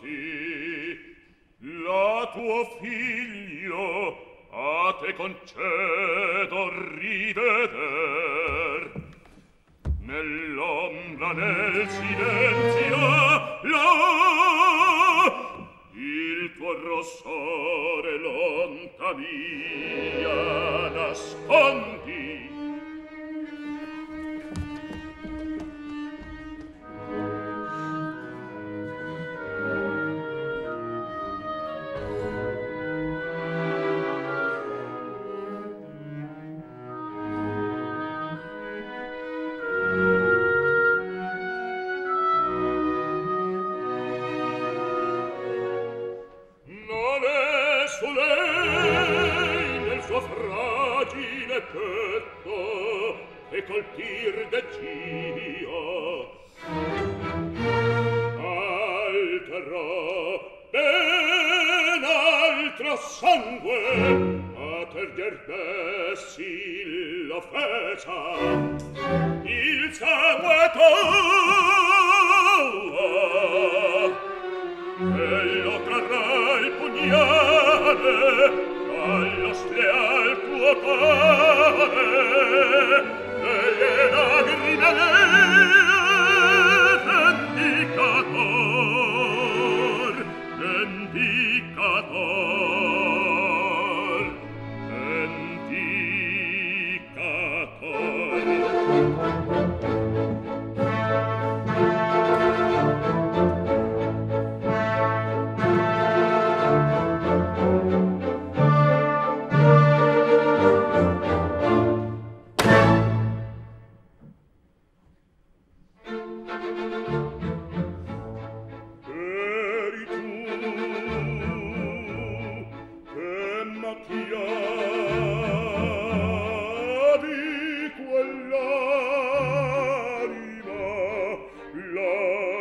avanti, la tuo figlio a te concedo riveder. Nell'ombra del silenzio là il tuo rossore lontania nascondi. Colpir de Cio alterò ben altro sangue a terger dessi l'offesa il sangue tuo e lo trarrà il pugnale allo sleal tuo cuore e le lagrime vendicator, vendicator, eri tu che macchiavi quell'anima, la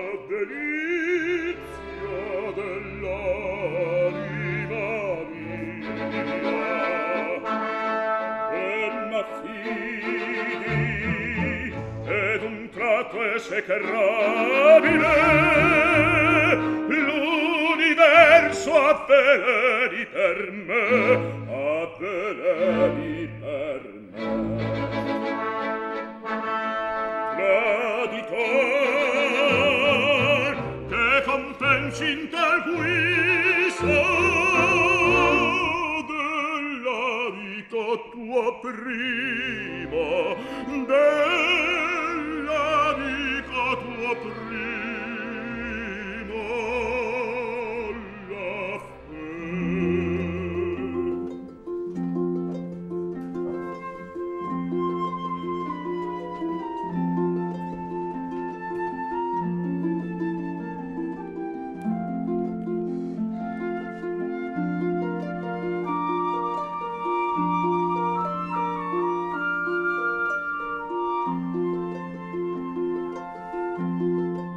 delizia dell'anima mia, e m'affidi ed un tratto esecrabile l'universo avveleni per me, avveleni per me. Traditor che compensi in tal guisa della vita tua prima, dell'amica tua prima, la fe.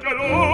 calore